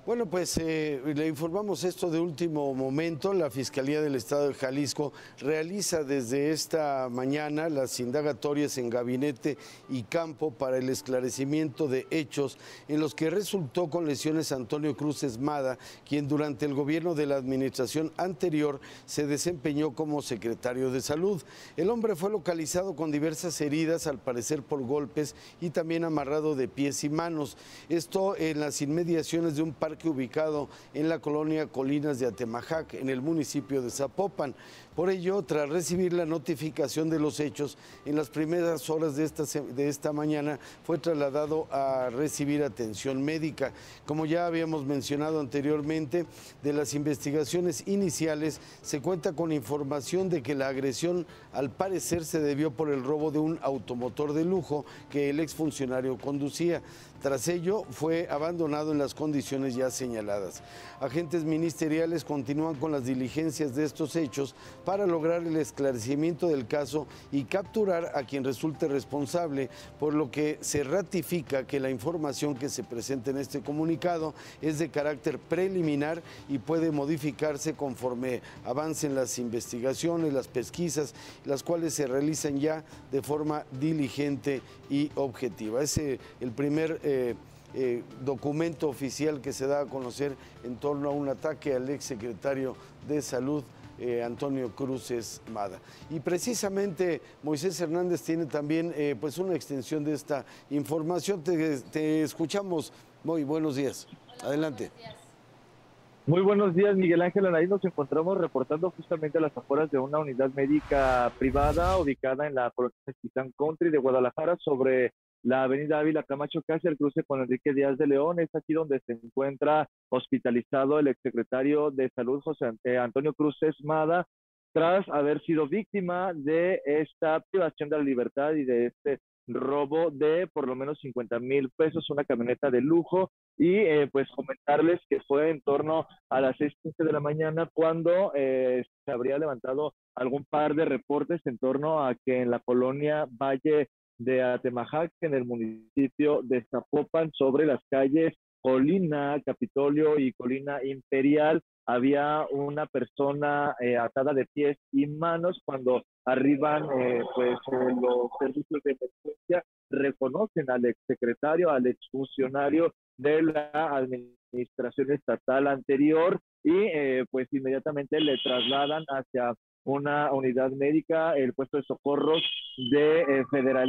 Bueno, pues le informamos esto de último momento. La Fiscalía del Estado de Jalisco realiza desde esta mañana las indagatorias en gabinete y campo para el esclarecimiento de hechos en los que resultó con lesiones Antonio Cruz Esmada, quien durante el gobierno de la administración anterior se desempeñó como secretario de Salud. El hombre fue localizado con diversas heridas, al parecer por golpes, y también amarrado de pies y manos. Esto en las inmediaciones de un parque ubicado en la colonia Colinas de Atemajac, en el municipio de Zapopan. Por ello, tras recibir la notificación de los hechos, en las primeras horas de esta mañana fue trasladado a recibir atención médica. Como ya habíamos mencionado anteriormente, de las investigaciones iniciales se cuenta con información de que la agresión al parecer se debió por el robo de un automotor de lujo que el exfuncionario conducía. Tras ello, fue abandonado en las condiciones ya señaladas. Agentes ministeriales continúan con las diligencias de estos hechos para lograr el esclarecimiento del caso y capturar a quien resulte responsable, por lo que se ratifica que la información que se presenta en este comunicado es de carácter preliminar y puede modificarse conforme avancen las investigaciones, las pesquisas, las cuales se realizan ya de forma diligente y objetiva. Es el primer documento oficial que se da a conocer en torno a un ataque al exsecretario de Salud, Antonio Cruz Esmada. Y precisamente Moisés Hernández tiene también pues una extensión de esta información. Te escuchamos. Muy buenos días. Adelante. Muy buenos días, Miguel Ángel. Ahí nos encontramos reportando justamente a las afueras de una unidad médica privada ubicada en la colonia Mexicán Country de Guadalajara, sobre la avenida Ávila Camacho, casi al cruce con Enrique Díaz de León. Es aquí donde se encuentra hospitalizado el exsecretario de Salud, Antonio Cruz Esmada, tras haber sido víctima de esta privación de la libertad y de este robo de por lo menos 50,000 pesos, una camioneta de lujo. Y pues comentarles que fue en torno a las 6:15 de la mañana cuando se habría levantado algún par de reportes en torno a que en la colonia Valle de Atemajac, en el municipio de Zapopan, sobre las calles Colina, Capitolio y Colina Imperial, había una persona atada de pies y manos. Cuando arriban los servicios de emergencia, reconocen al exsecretario, al exfuncionario de la administración estatal anterior, y pues inmediatamente le trasladan hacia una unidad médica, el puesto de socorros de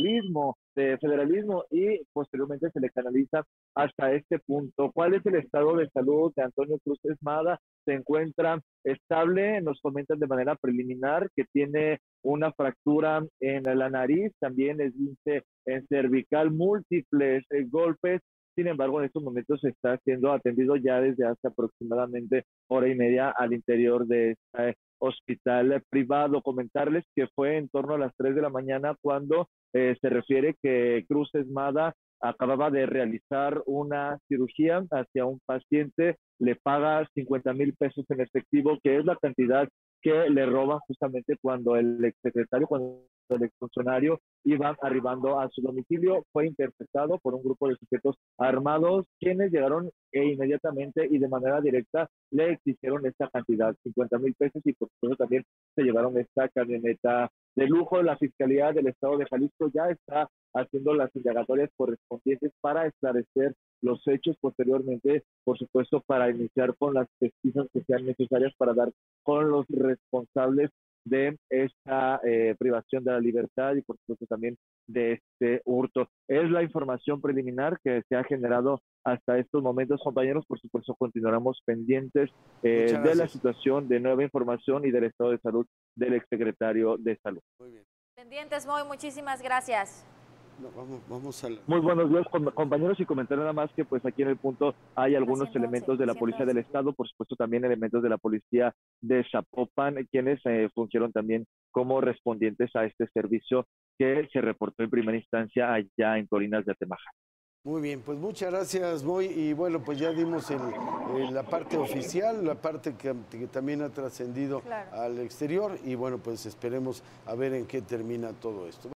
federalismo, y posteriormente se le canaliza hasta este punto. ¿Cuál es el estado de salud de Antonio Cruz Esmada? Se encuentra estable. Nos comentan de manera preliminar que tiene una fractura en la nariz, también esguince en cervical, múltiples golpes. Sin embargo, en estos momentos se está siendo atendido ya desde hace aproximadamente hora y media al interior de este hospital privado. Comentarles que fue en torno a las 3 de la mañana cuando se refiere que Cruz Esmada acababa de realizar una cirugía hacia un paciente, le paga 50,000 pesos en efectivo, que es la cantidad que le roban justamente cuando el exfuncionario iba arribando a su domicilio. Fue interceptado por un grupo de sujetos armados, quienes llegaron inmediatamente y de manera directa le exigieron esta cantidad, 50,000 pesos, y por supuesto también se llevaron esta camioneta de lujo. La Fiscalía del Estado de Jalisco ya está haciendo las indagatorias correspondientes para esclarecer los hechos, posteriormente, por supuesto, para iniciar con las pesquisas que sean necesarias para dar con los responsables de esta privación de la libertad y por supuesto también de este hurto. Es la información preliminar que se ha generado hasta estos momentos, compañeros. Por supuesto continuaremos pendientes de la situación, de nueva información y del estado de salud del exsecretario de Salud. Muy bien. Pendientes, Moy, muchísimas gracias. No, vamos a la... Muy buenos días, compañeros, y comentar nada más que pues aquí en el punto hay algunos elementos de la Policía del Estado, por supuesto también elementos de la Policía de Zapopan, quienes fungieron también como respondientes a este servicio que se reportó en primera instancia allá en Colinas de Atemajac. Muy bien, pues muchas gracias, Moy. Y bueno, pues ya dimos la parte oficial, la parte que también ha trascendido al exterior, y bueno, pues esperemos a ver en qué termina todo esto.